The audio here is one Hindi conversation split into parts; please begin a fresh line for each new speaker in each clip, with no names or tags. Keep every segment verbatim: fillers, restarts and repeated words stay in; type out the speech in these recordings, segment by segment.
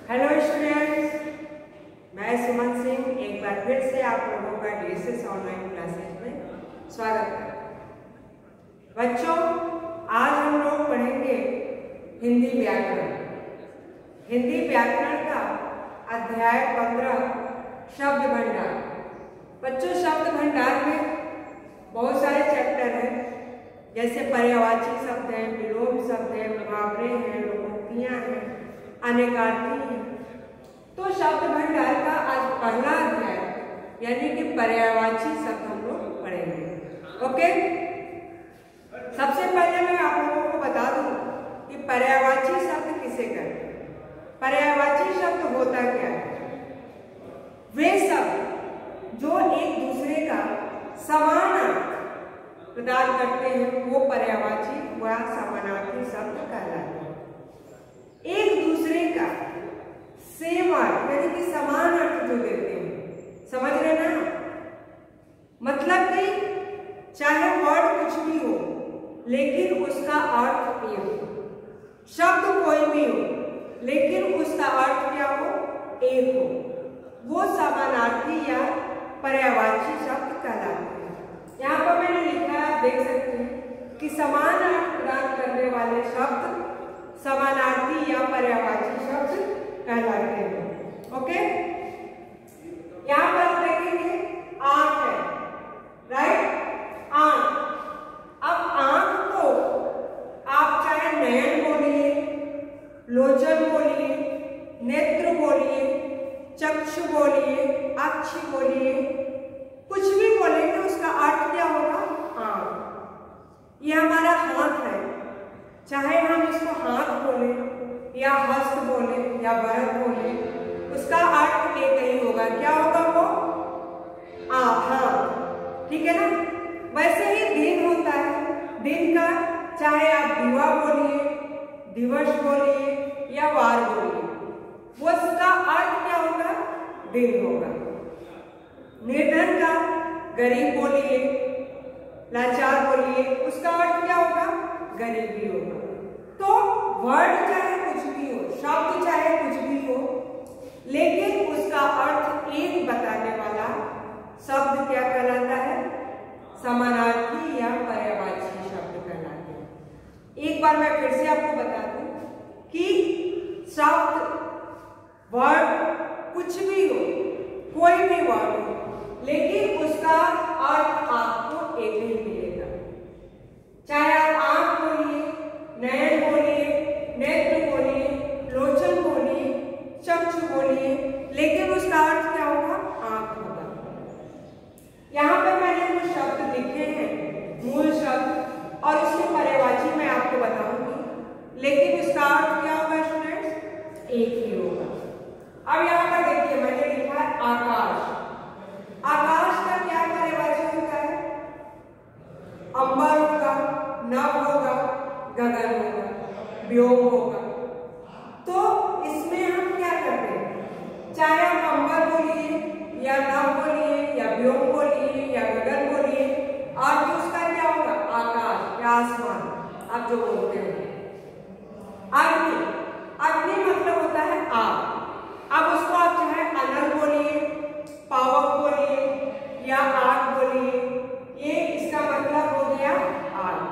हेलो स्टूडेंट्स, मैं सुमन सिंह एक बार फिर से आप लोगों का डीएसएस ऑनलाइन क्लासेस में स्वागत करता हूँ। बच्चों, आज हम लोग पढ़ेंगे हिंदी व्याकरण। हिंदी व्याकरण का अध्याय पंद्रह शब्द भंडार। बच्चों, शब्द भंडार में बहुत सारे चैप्टर हैं, जैसे पर्यायवाची शब्द हैं, विलोम शब्द हैं, मुहावरे हैं, लोकोक्तियाँ हैं, अनेकार्थी हैं। तो शब्द भंडार का आज पहला अध्याय यानी कि पर्यायवाची शब्द हम लोग पढ़ेंगे। ओके, सबसे पहले मैं आप लोगों को बता दूं कि पर्यायवाची शब्द किसे कहते हैं। पर्यायवाची शब्द होता क्या है? वे शब्द जो एक दूसरे का समान अर्थ प्रदान करते हैं वो पर्यायवाची व समानार्थी शब्द कहलाते हैं। एक दूसरे का सेम अर्थ यानी कि समान अर्थ जो देते हैं, समझ रहे ना? मतलब कि चाहे वर्ड कुछ भी हो लेकिन उसका अर्थ एक हो, शब्द कोई भी हो लेकिन उसका अर्थ क्या हो? एक हो, वो समानार्थी या पर्यायवाची शब्द कहलाते हैं। यहाँ पर मैंने लिखा है, आप देख सकते हैं कि समान अर्थ प्रदान करने वाले शब्द समानार्थी या पर्यायवाची शब्द कहलाते हैं। ओके, यहाँ पर आप देखेंगे आंख है, राइट? आंख। अब आंख को आप चाहे नयन बोलिए, लोचन बोलिए, नेत्र बोलिए, चक्षु बोलिए, अक्ष बोलिए, कुछ भी बोलेंगे उसका अर्थ क्या होगा? आंख। ये हमारा हाथ है, चाहे हम इसको हाथ बोले या हस्त बोले या वरद बोले, उसका अर्थ एक ही होगा। क्या होगा वो? आ हाथ, ठीक है ना? वैसे ही दिन होता है, दिन का चाहे आप दिवा बोलिए, दिवस बोलिए या वार बोलिए, वो उसका अर्थ क्या होगा? दिन होगा। निर्धन का गरीब बोलिए, लाचार बोलिए, उसका अर्थ क्या होगा? गरीबी होगा। तो वर्ड चाहे कुछ भी हो, शब्द चाहे कुछ भी हो, लेकिन उसका अर्थ एक बताने वाला शब्द क्या कहलाता है? समानार्थी या पर्यायवाची शब्द कहलाते हैं। एक बार मैं फिर से आपको बता दूं कि शब्द वर्ड कुछ भी हो, कोई भी वर्ड हो, लेकिन उसका अर्थ आपको एक ही मिलेगा। चाहे आप आंख बोलिए, नयन बोलिए, नेत्र बोलिए, लोचन बोलिए, चक्षु बोलिए, लेकिन उसका अर्थ क्या होगा? आंख होगा। यहाँ पे मैंने कुछ शब्द लिखे हैं, मूल शब्द, और उसके पर्यायवाची मैं आपको बताऊंगी, लेकिन उसका अर्थ क्या होगा स्टूडेंट्स? एक ही होगा। अब यहाँ पर देखिए, मैंने लिखा है आकाश। आकाश का क्या पर्यायवाची होता है? अंबर होगा, नभ होगा, गगन होगा, व्योम होगा। तो इसमें हम क्या करते हैं? चाहे आप अंबर बोलिए या नभ बोलिए या व्योम बोलिए या गगन बोलिए, और तो उसका क्या होगा? आकाश या आसमान, आप जो बोलते हैं। अग्नि, अग्नि मतलब होता है आग। अब उसको आप चाहे अनल बोलिए, पावक बोलिए या आग बोलिए, ये इसका मतलब हो गया आग।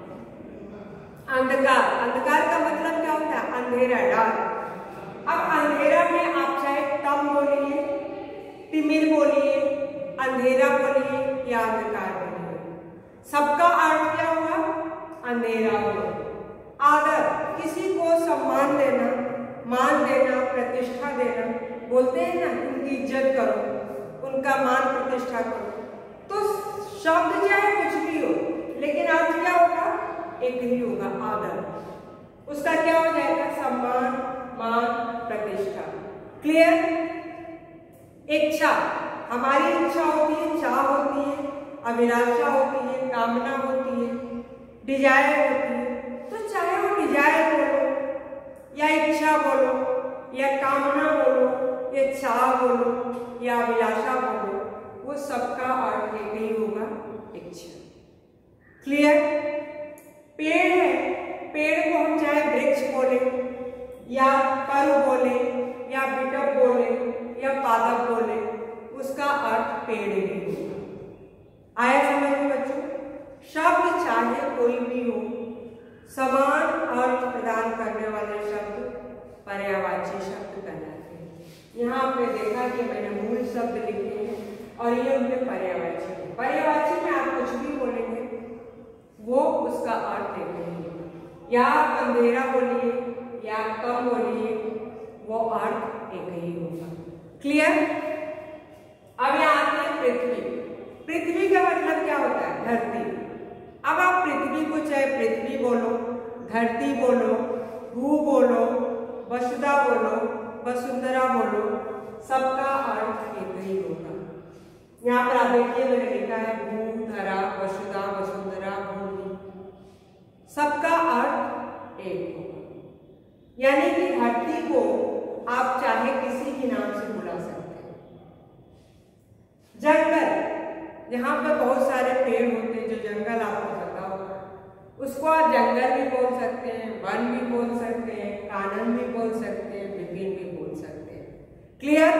अंधकार, अंधकार का मतलब क्या होता है? अंधेरा, डार्क। अब अंधेरा में आप चाहे तम बोलिए, तिमिर बोलिए, अंधेरा बोलिए या अंधकार बोलिए, सबका अर्थ क्या हुआ? अंधेरा हुआ। आदर, किसी को सम्मान देना, मान देना, प्रतिष्ठा देना, बोलते हैं ना, उनकी इज्जत करो, उनका मान प्रतिष्ठा करो। तो शब्द चाहे कुछ भी हो, लेकिन अर्थ क्या होगा? एक ही होगा, आदर। उसका क्या हो जाएगा? सम्मान, मान, प्रतिष्ठा। क्लियर? इच्छा, हमारी इच्छा होती है, चाह होती है, अभिलाषा होती है, कामना होती है, डिजायर होती है। तो चाहे वो डिजायर बोलो या इच्छा बोलो या कामना बोलो या चाह बोलो या अभिलाषा बोलो, वो सबका अर्थ एक ही होगा, इच्छा। क्लियर? पेड़ है, पेड़ को हम चाहे वृक्ष बोले या करू बोले या बिटप बोले या पादप बोले, उसका अर्थ पेड़ ही होगा। आया समझ में बच्चों? शब्द चाहे कोई भी हो, समान अर्थ प्रदान करने वाले शब्द पर्यायवाची शब्द कहलाते हैं। यहाँ आपने देखा कि मैंने मूल शब्द लिखे हैं और ये उनके पर्यायवाची हैं। पर्यायवाची में आप कुछ भी बोलेंगे वो उसका अर्थ एक ही होगा। या आप अंधेरा बोलिए या कम बोलिए, वो अर्थ एक ही होगा। क्लियर? अब यहाँ आते हैं पृथ्वी। पृथ्वी का मतलब क्या होता है? धरती। अब आप पृथ्वी को चाहे पृथ्वी बोलो, धरती बोलो, भू बोलो, वसुधा बोलो, वसुंधरा बोलो, सबका अर्थ एक ही होगा। यहाँ पर आप देखिए मैंने लिखा है भू, धरा, वसुधा, वसुंधरा, भूमि, सबका अर्थ एक होगा। यानी कि धरती को आप चाहे किसी भी नाम से बुला सकते हैं। जंगल, जहाँ पर बहुत सारे पेड़ होते हैं, जो जंगल आपको पता होगा, उसको आप जंगल भी बोल सकते हैं, वन भी बोल सकते हैं, कानन भी बोल सकते हैं, विपिन भी बोल सकते हैं। क्लियर?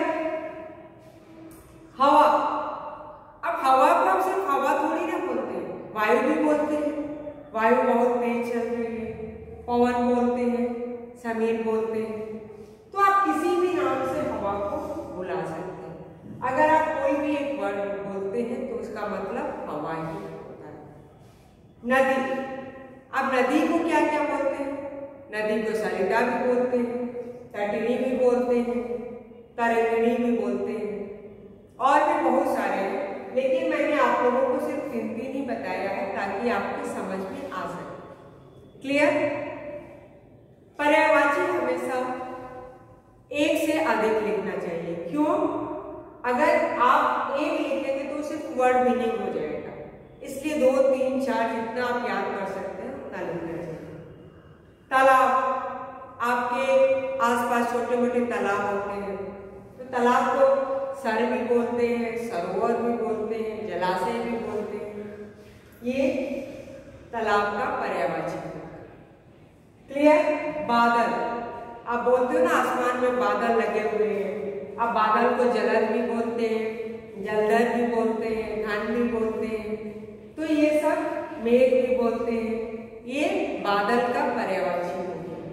हवा। अब हवा को हम सिर्फ हवा थोड़ी ना बोलते हैं, वायु भी बोलते हैं। वायु बहुत तेज चल रही है, पवन बोलते हैं, समीर बोलते हैं। तो आप किसी भी नाम से हवा को बुला सकते हैं। अगर आप कोई भी एक वर्ड बोलते हैं तो उसका मतलब हवा ही होता है। नदी। अब नदी को क्या क्या बोलते हैं? नदी को सरिता भी बोलते हैं, तटिनी भी बोलते हैं, तरंगिणी भी बोलते हैं, और भी बहुत सारे हैं। लेकिन मैंने आप लोगों को सिर्फ तीन तीन ही बताया है ताकि आपके समझ में आ सके। क्लियर? पर्यायवाची हमेशा एक से अधिक लिखना चाहिए। क्यों? अगर आप एक लिखेंगे तो सिर्फ वर्ड मीनिंग हो जाएगा, इसलिए दो तीन चार जितना आप याद कर सकते हैं उतना लिखना चाहिए। तालाब। आपके आसपास छोटे मोटे तालाब होते हैं, तो तालाब को सर भी बोलते हैं, सरोवर भी बोलते हैं, जलाशय भी बोलते हैं। ये तालाब का पर्यायवाची है। क्लियर? बादल। आप बोलते हो ना आसमान में बादल लगे हुए हैं, आप बादल को जलद भी बोलते हैं, जलधर भी बोलते हैं, घन भी बोलते हैं, तो ये सब मेघ भी बोलते हैं। ये बादल का पर्यायवाची हो गया।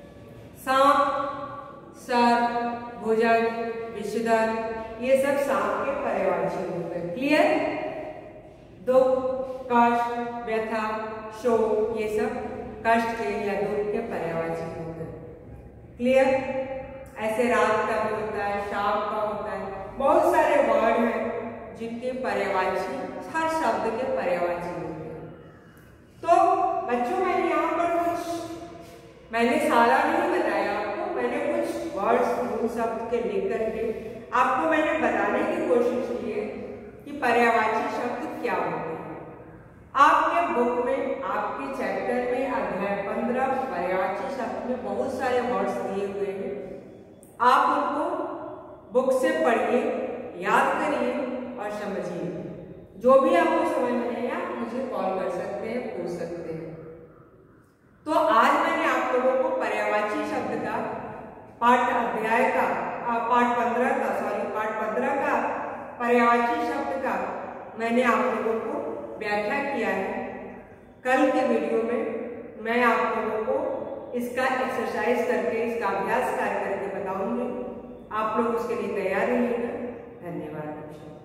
सांप, सर, भुजंग, विषधर, ये सब सांप के पर्यायवाची होते हैं। क्लियर? दुख, कष्ट, व्यथा, शोक, ये सब कष्ट के या दुख के पर्यायवाची होते हैं। क्लियर? ऐसे रात का भी होता है, शाम का होता है, बहुत सारे वर्ड हैं जिनके पर्यायवाची हर शब्द के पर्यायवाची होते हैं। तो बच्चों मैंने यहाँ पर कुछ मैंने सारा नहीं बताया आपको, मैंने कुछ वर्ड्स मूल शब्द के लिख करके आपको मैंने बताने की कोशिश की है कि पर्यायवाची शब्द क्या होते हैं। आपके बुक में, आपके चैप्टर में अध्याय पंद्रह पर्यायवाची शब्द में बहुत सारे वर्ड्स दिए हुए हैं। आप उनको बुक से पढ़िए, याद करिए और समझिए। जो भी आपको समझ में नहीं आया मुझे कॉल कर सकते हैं, पूछ सकते हैं। तो आज मैंने आप लोगों को पर्यायवाची शब्द का पाठ अध्याय का पाठ पंद्रह का सॉरी पाठ पंद्रह का पर्यायवाची शब्द का मैंने आप लोगों को व्याख्या किया है। कल के वीडियो में मैं आप लोगों को इसका एक्सरसाइज करके, इसका अभ्यास कर करके बताऊंगी। आप लोग उसके लिए तैयार रहिएगा। धन्यवाद।